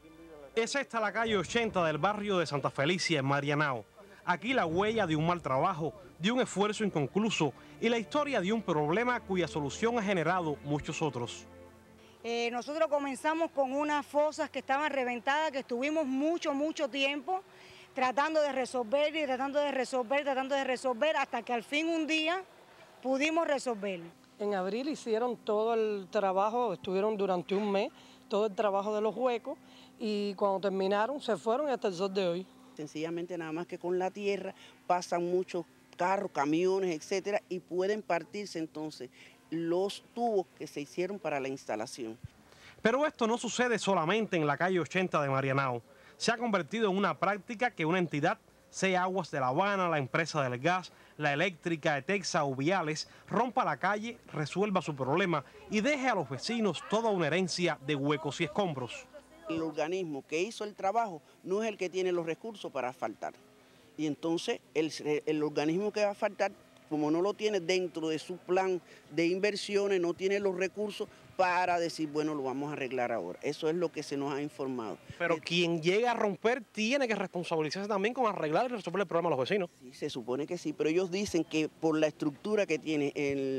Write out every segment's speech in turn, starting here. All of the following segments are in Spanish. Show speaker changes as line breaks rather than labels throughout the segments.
Es esta la calle 80 del barrio de Santa Felicia, en Marianao. Aquí la huella de un mal trabajo, de un esfuerzo inconcluso y la historia de un problema cuya solución ha generado muchos otros.
Nosotros comenzamos con unas fosas que estaban reventadas, que estuvimos mucho tiempo tratando de resolver y tratando de resolver, hasta que al fin un día pudimos resolver.
En abril hicieron todo el trabajo, estuvieron durante un mes, todo el trabajo de los huecos, y cuando terminaron se fueron hasta el sol de hoy.
Sencillamente nada más que con la tierra pasan muchos carros, camiones, etcétera, y pueden partirse entonces los tubos que se hicieron para la instalación.
Pero esto no sucede solamente en la calle 80 de Marianao. Se ha convertido en una práctica que una entidad, sea Aguas de La Habana, la empresa del gas, la eléctrica, Etexa o Viales, rompa la calle, resuelva su problema y deje a los vecinos toda una herencia de huecos y escombros.
El organismo que hizo el trabajo no es el que tiene los recursos para asfaltar. Y entonces el organismo que va a asfaltar, como no lo tiene dentro de su plan de inversiones, no tiene los recursos para decir, bueno, lo vamos a arreglar ahora. Eso es lo que se nos ha informado.
Pero quien llega a romper tiene que responsabilizarse también con arreglar y resolver el problema a los vecinos.
Sí, se supone que sí, pero ellos dicen que por la estructura que tiene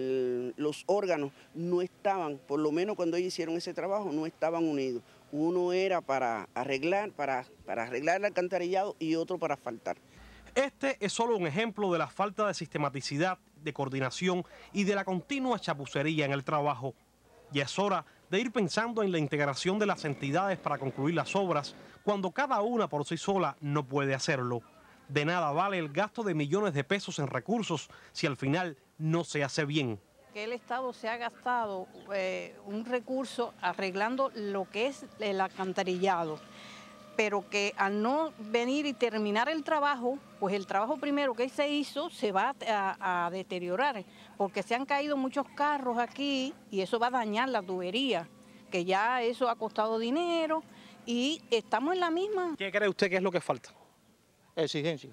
los órganos no estaban, por lo menos cuando ellos hicieron ese trabajo, no estaban unidos. Uno era para arreglar el alcantarillado y otro para asfaltar.
Este es solo un ejemplo de la falta de sistematicidad, de coordinación y de la continua chapucería en el trabajo. Ya es hora de ir pensando en la integración de las entidades para concluir las obras, cuando cada una por sí sola no puede hacerlo. De nada vale el gasto de millones de pesos en recursos si al final no se hace bien.
Que el Estado se ha gastado un recurso arreglando lo que es el alcantarillado, pero que al no venir y terminar el trabajo, pues el trabajo primero que se hizo se va a deteriorar, porque se han caído muchos carros aquí y eso va a dañar la tubería, que ya eso ha costado dinero y estamos en la misma.
¿Qué cree usted que es lo que falta?
Exigencia.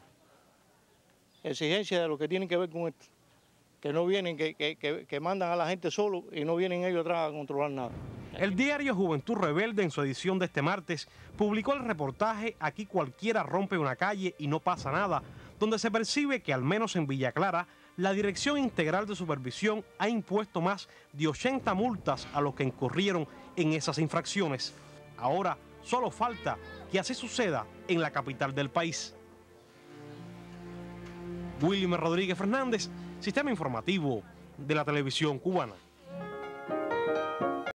Exigencia de lo que tiene que ver con esto. Que no vienen, que mandan a la gente solo y no vienen ellos atrás a controlar nada.
El diario Juventud Rebelde, en su edición de este martes, publicó el reportaje Aquí cualquiera rompe una calle y no pasa nada, donde se percibe que al menos en Villa Clara, la Dirección Integral de Supervisión ha impuesto más de 80 multas a los que incurrieron en esas infracciones. Ahora solo falta que así suceda en la capital del país. Wilmer Rodríguez Fernández, Sistema Informativo de la Televisión Cubana.